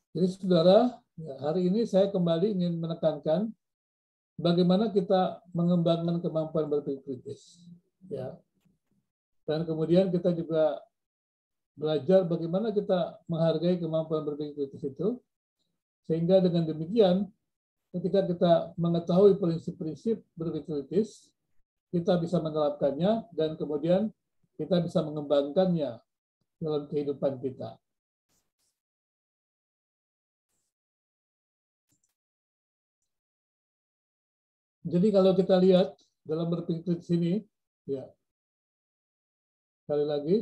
Jadi saudara, hari ini saya kembali ingin menekankan bagaimana kita mengembangkan kemampuan berpikir kritis. Ya. Dan kemudian kita juga belajar bagaimana kita menghargai kemampuan berpikir kritis itu, sehingga dengan demikian ketika kita mengetahui prinsip-prinsip berpikir kritis, kita bisa menerapkannya dan kemudian kita bisa mengembangkannya dalam kehidupan kita. Jadi kalau kita lihat dalam berpikir kritis ini, ya, sekali lagi,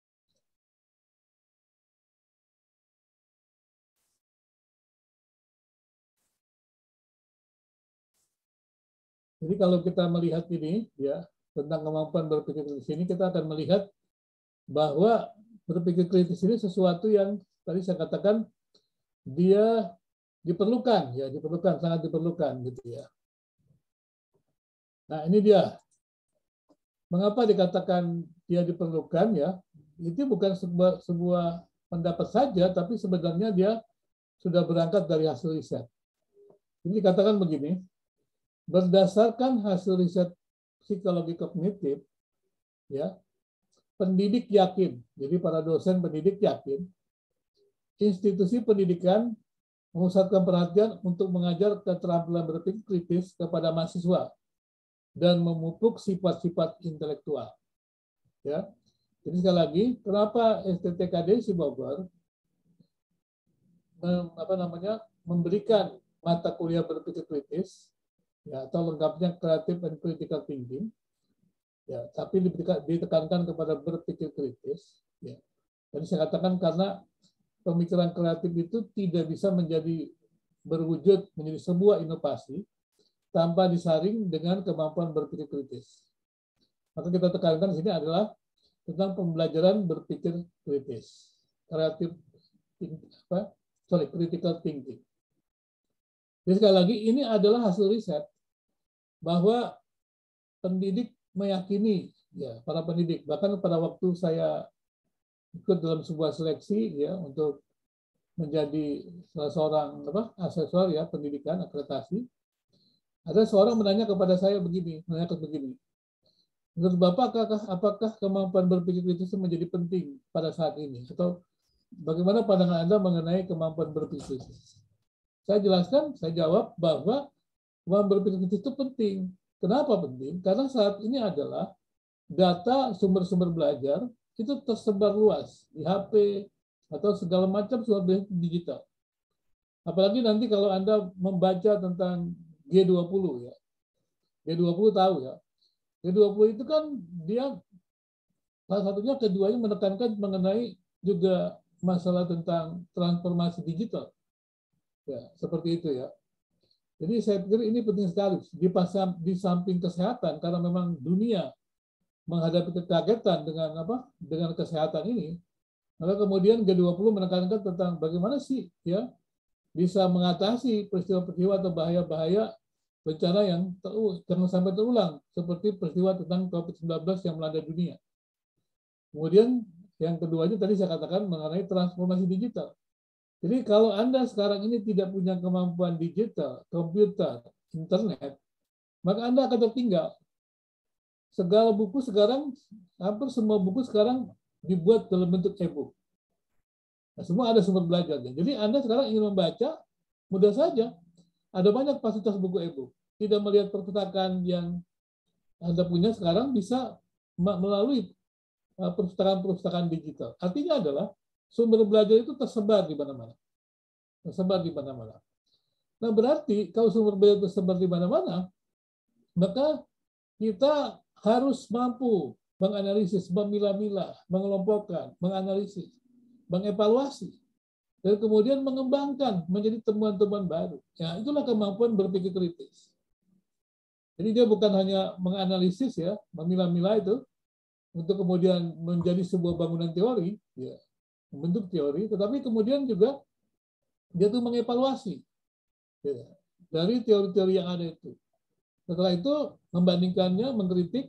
jadi kalau kita melihat ini, ya, tentang kemampuan berpikir kritis ini, kita akan melihat bahwa berpikir kritis ini sesuatu yang tadi saya katakan dia diperlukan, ya, diperlukan, sangat diperlukan, gitu ya. Nah, ini dia. Mengapa dikatakan dia diperlukan, ya? Itu bukan sebuah pendapat saja, tapi sebenarnya dia sudah berangkat dari hasil riset. Jadi dikatakan begini, berdasarkan hasil riset psikologi kognitif, ya, pendidik yakin, jadi para dosen pendidik yakin, institusi pendidikan memusatkan perhatian untuk mengajar keterampilan berpikir kritis kepada mahasiswa dan memupuk sifat-sifat intelektual. Ya, jadi sekali lagi, kenapa STTKD Bogor memberikan mata kuliah berpikir kritis, ya, atau lengkapnya Creative and Critical Thinking, ya, tapi ditekankan kepada berpikir kritis, ya. Jadi saya katakan karena pemikiran kreatif itu tidak bisa berwujud menjadi sebuah inovasi tanpa disaring dengan kemampuan berpikir kritis. Maka kita tekankan di sini adalah tentang pembelajaran berpikir kritis, critical thinking. Jadi sekali lagi ini adalah hasil riset bahwa pendidik meyakini, ya, para pendidik, bahkan pada waktu saya ikut dalam sebuah seleksi, ya, untuk menjadi salah seorang asesor, ya, pendidikan akreditasi, ada seorang menanya kepada saya begini, menurut Bapak apakah kemampuan berpikir kritis itu menjadi penting pada saat ini, atau bagaimana pandangan Anda mengenai kemampuan berpikir kritis? Saya jelaskan, saya jawab bahwa kemampuan berpikir kritis itu penting. Kenapa penting? Karena saat ini adalah data sumber-sumber belajar itu tersebar luas di HP atau segala macam sumber digital. Apalagi nanti kalau Anda membaca tentang G20, ya. G20 tahu, ya. G20 itu kan dia salah satunya keduanya menekankan mengenai juga masalah tentang transformasi digital. Ya, seperti itu, ya. Jadi saya pikir ini penting sekali di samping kesehatan, karena memang dunia menghadapi kekagetan dengan kesehatan ini, maka kemudian G20 menekankan tentang bagaimana sih, ya, bisa mengatasi peristiwa-peristiwa atau bahaya-bahaya bencana yang jangan sampai terulang, seperti peristiwa tentang COVID-19 yang melanda dunia. Kemudian yang keduanya tadi saya katakan mengenai transformasi digital. Jadi kalau Anda sekarang ini tidak punya kemampuan digital, komputer, internet, maka Anda akan tertinggal. Segala buku sekarang, hampir semua buku sekarang dibuat dalam bentuk e-book. Nah, semua ada sumber belajarnya. Jadi Anda sekarang ingin membaca, mudah saja. Ada banyak fasilitas buku e-book. Tidak melihat perpustakaan yang Anda punya sekarang bisa melalui perpustakaan-perpustakaan digital. Artinya adalah sumber belajar itu tersebar di mana-mana. Tersebar di mana-mana. Nah, berarti kalau sumber belajar tersebar di mana-mana, maka kita harus mampu menganalisis, memilah-milah, mengelompokkan, menganalisis, mengevaluasi, dan kemudian mengembangkan menjadi temuan-temuan baru. Ya, itulah kemampuan berpikir kritis. Jadi dia bukan hanya menganalisis, ya, memilah-milah itu untuk kemudian menjadi sebuah bangunan teori, ya, membentuk teori, tetapi kemudian juga dia tuh mengevaluasi, ya, dari teori-teori yang ada itu. Setelah itu membandingkannya, mengkritik,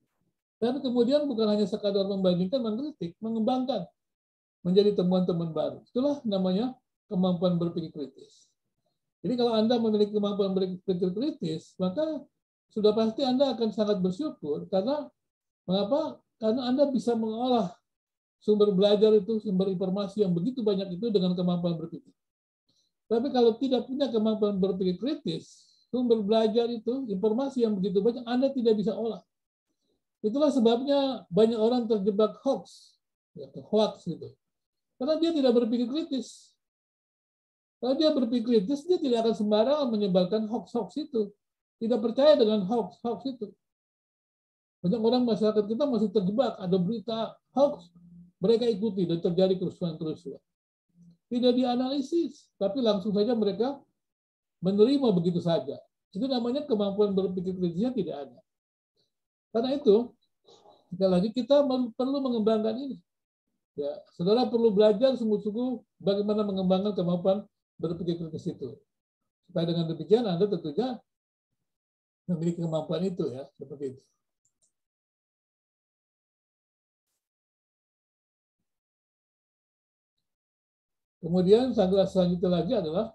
dan kemudian bukan hanya sekadar membandingkan, mengkritik, mengembangkan menjadi temuan-temuan baru. Itulah namanya kemampuan berpikir kritis. Jadi kalau Anda memiliki kemampuan berpikir kritis, maka sudah pasti Anda akan sangat bersyukur. Karena mengapa? Karena Anda bisa mengolah sumber belajar itu, sumber informasi yang begitu banyak itu dengan kemampuan berpikir. Tapi kalau tidak punya kemampuan berpikir kritis, sumber belajar itu, informasi yang begitu banyak, Anda tidak bisa olah. Itulah sebabnya banyak orang terjebak hoax gitu. Karena dia tidak berpikir kritis. Kalau dia berpikir kritis, dia tidak akan sembarangan menyebarkan hoax itu. Tidak percaya dengan hoax itu. Banyak orang masyarakat kita masih terjebak, ada berita hoax, mereka ikuti dan terjadi kerusuhan-kerusuhan. Tidak dianalisis, tapi langsung saja mereka menerima begitu saja. Itu namanya kemampuan berpikir kritisnya tidak ada. Karena itu, sekali lagi kita perlu mengembangkan ini. Ya, saudara perlu belajar sungguh-sungguh bagaimana mengembangkan kemampuan berpikir kritis itu. Supaya dengan demikian Anda tentunya memiliki kemampuan itu, ya, seperti itu. Kemudian selanjutnya lagi adalah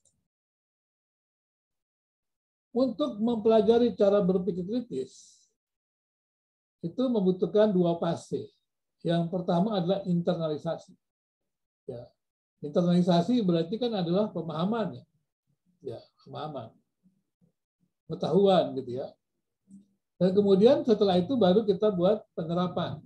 untuk mempelajari cara berpikir kritis itu membutuhkan dua fase. Yang pertama adalah internalisasi. Ya, internalisasi berarti kan adalah pemahaman, ya, pemahaman, pengetahuan gitu ya. Dan kemudian setelah itu baru kita buat penerapan.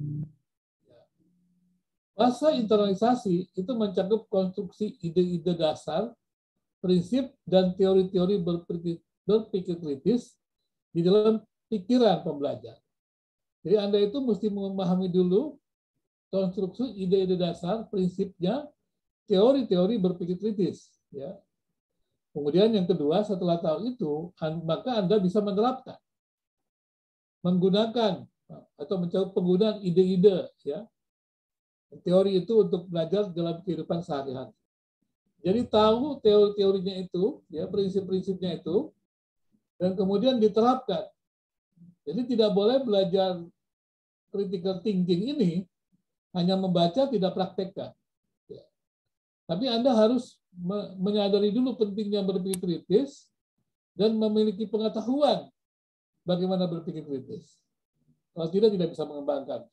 Fase internalisasi itu mencakup konstruksi ide-ide dasar, prinsip, dan teori-teori berpikir kritis di dalam pikiran pembelajar. Jadi Anda itu mesti memahami dulu konstruksi ide-ide dasar, prinsipnya, teori-teori berpikir kritis. Ya. Kemudian yang kedua, setelah tahu itu, maka Anda bisa menerapkan, menggunakan atau mencoba penggunaan ide-ide, ya, teori itu untuk belajar dalam kehidupan sehari-hari. Jadi tahu teori-teorinya itu, ya, prinsip-prinsipnya itu, dan kemudian diterapkan. Jadi tidak boleh belajar critical thinking ini hanya membaca tidak praktekkan. Ya. Tapi Anda harus menyadari dulu pentingnya berpikir kritis dan memiliki pengetahuan bagaimana berpikir kritis. Kalau tidak bisa mengembangkan.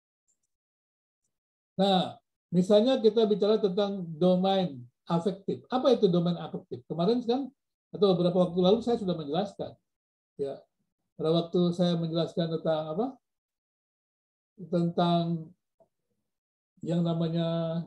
Nah, misalnya kita bicara tentang domain afektif. Apa itu domain afektif? Kemarin kan atau beberapa waktu lalu saya sudah menjelaskan. Ya, pada waktu saya menjelaskan tentang apa? Tentang yang namanya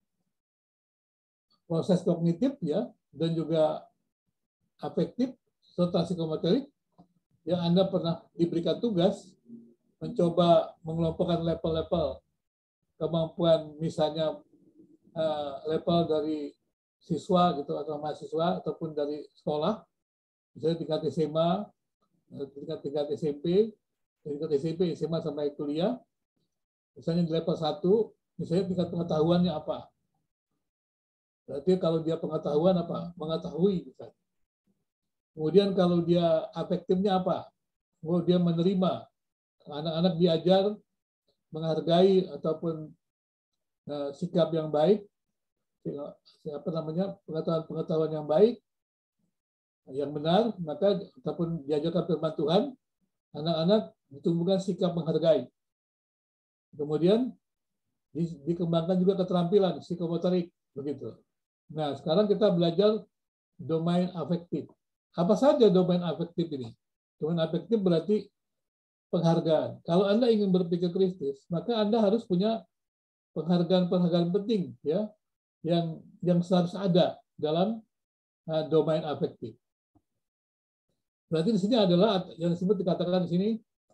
proses kognitif, ya, dan juga afektif serta psikomotorik. Yang Anda pernah diberikan tugas mencoba mengelompokkan level-level kemampuan, misalnya level dari siswa gitu atau mahasiswa ataupun dari sekolah, misalnya tingkat SMA, tingkat SMP, tingkat SMP, SMA sampai kuliah. Misalnya di level 1, misalnya tingkat pengetahuannya apa? Berarti kalau dia pengetahuan apa? Mengetahui misalnya. Kemudian kalau dia afektifnya apa? Oh, dia menerima. Anak-anak diajar menghargai ataupun sikap yang baik, apa namanya, pengetahuan yang baik, yang benar, maka ataupun diajarkan firman Tuhan, anak-anak ditumbuhkan sikap menghargai. Kemudian dikembangkan juga keterampilan psikomotorik, begitu. Nah, sekarang kita belajar domain afektif. Apa saja domain afektif ini? Domain afektif berarti penghargaan. Kalau Anda ingin berpikir kritis, maka Anda harus punya penghargaan-penghargaan penting, ya, yang harus ada dalam domain afektif. Berarti di sini adalah yang disebut dikatakan di sini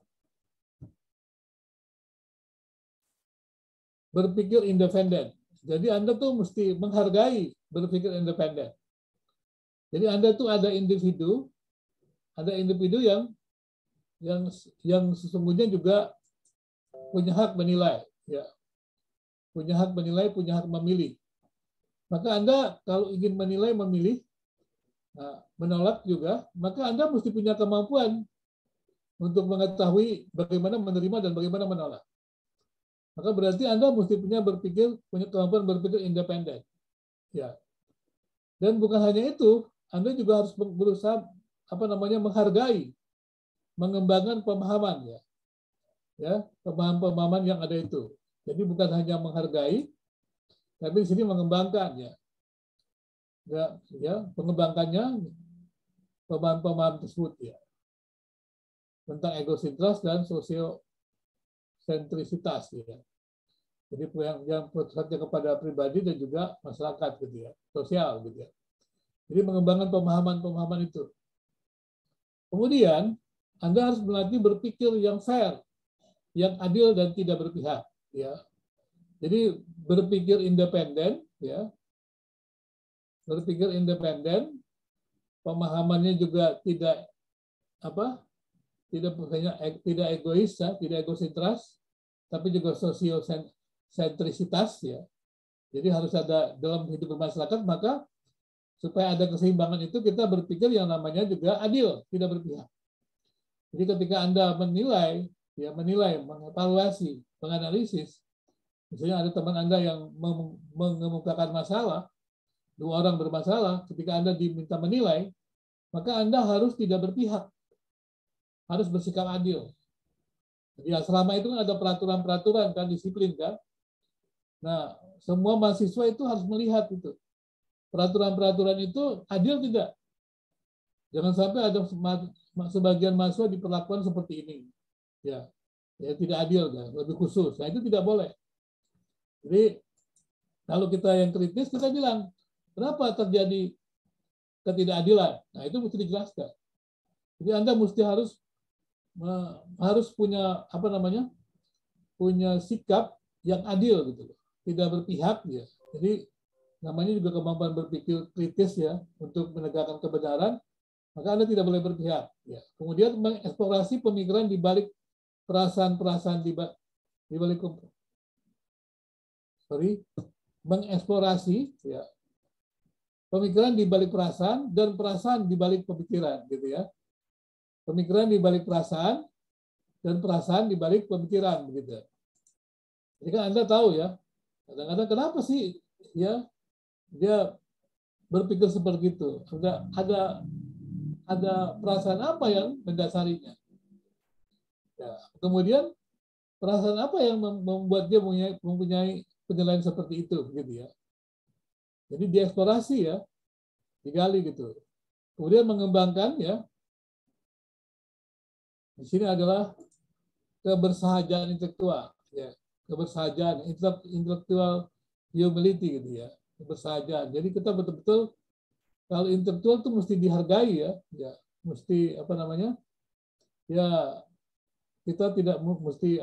berpikir independen. Jadi Anda tuh mesti menghargai berpikir independen. Jadi Anda tuh ada individu yang sesungguhnya juga punya hak menilai, ya. Punya hak menilai, punya hak memilih. Maka Anda kalau ingin menilai, memilih, menolak juga, maka Anda mesti punya kemampuan untuk mengetahui bagaimana menerima dan bagaimana menolak. Maka berarti Anda mesti punya kemampuan berpikir independen. Ya. Dan bukan hanya itu, Anda juga harus berusaha menghargai, mengembangkan pemahaman ya, pemahaman-pemahaman yang ada itu. Jadi bukan hanya menghargai, tapi di sini mengembangkan mengembangkannya pemahaman-pemahaman tersebut ya, tentang egosentris dan sosiosentrisitas ya. Jadi yang pusatnya kepada pribadi dan juga masyarakat gitu ya, sosial gitu ya. Jadi mengembangkan pemahaman-pemahaman itu. Kemudian Anda harus melatih berpikir yang fair, yang adil dan tidak berpihak ya. Jadi berpikir independen ya. Berpikir independen, pemahamannya juga tidak tidak egois ya, tidak egosentris, tapi juga sosiosentrisitas ya. Jadi harus ada dalam hidup bermasyarakat, maka supaya ada keseimbangan itu kita berpikir yang namanya juga adil, tidak berpihak. Jadi ketika Anda menilai, mengevaluasi, menganalisis, misalnya ada teman Anda yang mengemukakan masalah, 2 orang bermasalah, ketika Anda diminta menilai, maka Anda harus tidak berpihak, harus bersikap adil. Jadi selama itu ada peraturan-peraturan kan, disiplin kan. Nah, semua mahasiswa itu harus melihat itu. Peraturan-peraturan itu adil tidak? Jangan sampai ada sebagian mahasiswa diperlakukan seperti ini. Ya tidak adil kan, lebih khusus. Nah, itu tidak boleh. Jadi kalau kita yang kritis, kita bilang, kenapa terjadi ketidakadilan? Nah, itu mesti dijelaskan. Jadi Anda mesti harus punya punya sikap yang adil gitu, tidak berpihak ya. Jadi namanya juga kemampuan berpikir kritis ya, untuk menegakkan kebenaran, maka Anda tidak boleh berpihak ya. Kemudian mengeksplorasi pemikiran di balik perasaan-perasaan mengeksplorasi ya, pemikiran di balik perasaan dan perasaan di balik pemikiran gitu ya. Pemikiran di balik perasaan dan perasaan di balik pemikiran begitu. Jadi kan Anda tahu ya, kadang-kadang kenapa sih ya dia berpikir seperti itu? Ada perasaan apa yang mendasarinya? Ya, kemudian perasaan apa yang membuat dia mempunyai penilaian seperti itu gitu ya. Jadi dieksplorasi ya, digali gitu. Kemudian mengembangkan ya. Di sini adalah kebersahajaan intelektual ya, kebersahajaan intellectual humility gitu ya, kebersahajaan. Jadi kita betul-betul kalau intelektual itu mesti dihargai ya, mesti ya kita tidak mesti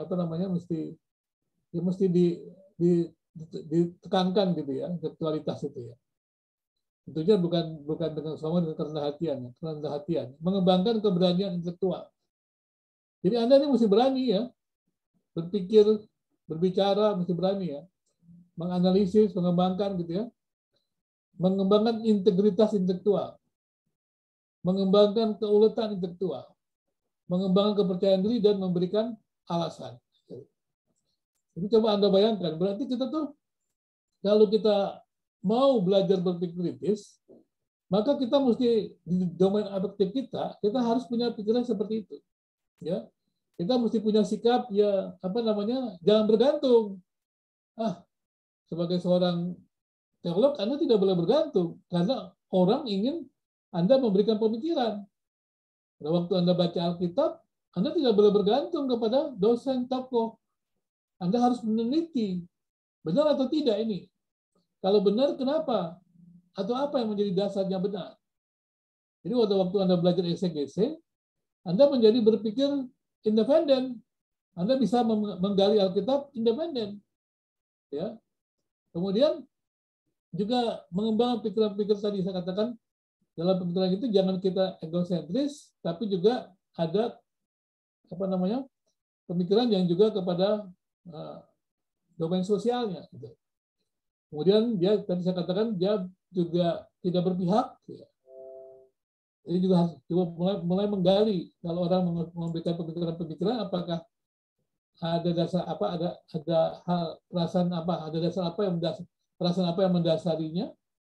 mesti ditekankan gitu ya, intelektualitas itu ya. Tentunya bukan dengan sama dengan kerendahan hatian, mengembangkan keberanian intelektual. Jadi Anda ini mesti berani ya, berpikir, berbicara, mesti berani ya, menganalisis, mengembangkan gitu ya, mengembangkan integritas intelektual, mengembangkan keuletan intelektual, mengembangkan kepercayaan diri dan memberikan alasan. Jadi coba Anda bayangkan, berarti kita tuh kalau kita mau belajar berpikir kritis, maka kita mesti di domain afektif kita harus punya pikiran seperti itu. Ya, kita mesti punya sikap ya jangan bergantung. Sebagai seorang teolog Anda tidak boleh bergantung karena orang ingin Anda memberikan pemikiran. Pada waktu Anda baca Alkitab, Anda tidak boleh bergantung kepada dosen tokoh. Anda harus meneliti benar atau tidak ini. Kalau benar, kenapa? Atau apa yang menjadi dasarnya benar? Jadi waktu Anda belajar eksegese, Anda menjadi berpikir independen. Anda bisa menggali Alkitab independen. Ya. Kemudian juga mengembangkan pikiran-pikiran tadi saya katakan, dalam pemikiran itu jangan kita egosentris, tapi juga ada pemikiran yang juga kepada domain sosialnya. Gitu. Kemudian dia tadi saya katakan dia juga tidak berpihak. Ya. Jadi juga harus mulai menggali kalau orang memberikan pemikiran-pemikiran apakah ada dasar ada hal perasaan apa, ada dasar apa yang perasaan apa yang mendasarinya,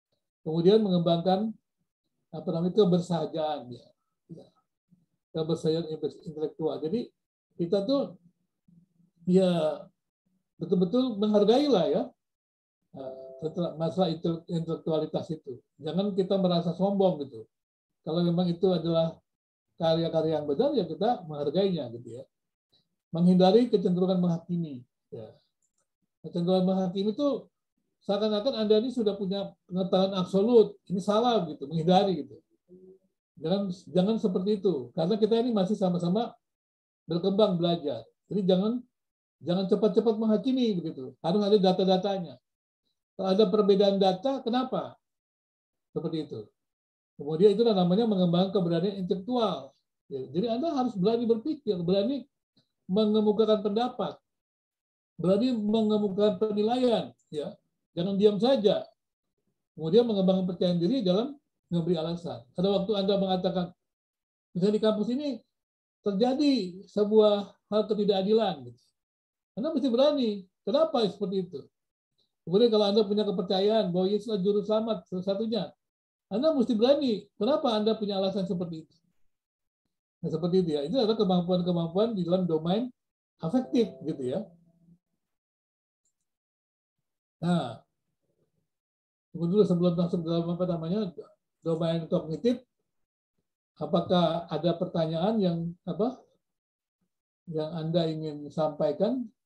Kemudian mengembangkan kebersahajaan, ya. Kebersahajaan intelektual. Jadi kita tuh ya betul-betul menghargai lah ya masalah intelektualitas itu. Jangan kita merasa sombong gitu. Kalau memang itu adalah karya-karya yang benar, ya kita menghargainya gitu ya. Menghindari kecenderungan menghakimi. Ya. Kecenderungan menghakimi itu seakan-akan Anda ini sudah punya pengetahuan absolut, ini salah gitu, menghindari gitu. Jangan seperti itu, karena kita ini masih sama-sama berkembang belajar. Jadi jangan cepat-cepat menghakimi begitu. Harus ada data-datanya. Kalau ada perbedaan data, kenapa? Seperti itu. Kemudian itu namanya mengembangkan keberanian intelektual. Ya, jadi Anda harus berani berpikir, berani mengemukakan pendapat, berani mengemukakan penilaian, ya. Jangan diam saja. Kemudian mengembangkan percaya diri dalam memberi alasan. Pada waktu Anda mengatakan, misalnya di kampus ini terjadi sebuah hal ketidakadilan, gitu. Anda mesti berani. Kenapa seperti itu? Kemudian kalau Anda punya kepercayaan bahwa Yesus adalah juru selamat satu-satunya, Anda mesti berani. Kenapa Anda punya alasan seperti itu? Nah, seperti itu ya. Itu adalah kemampuan-kemampuan di dalam domain afektif, gitu ya. Nah, tunggu dulu sebelum masuk dalam domain kognitif. Apakah ada pertanyaan yang Anda ingin sampaikan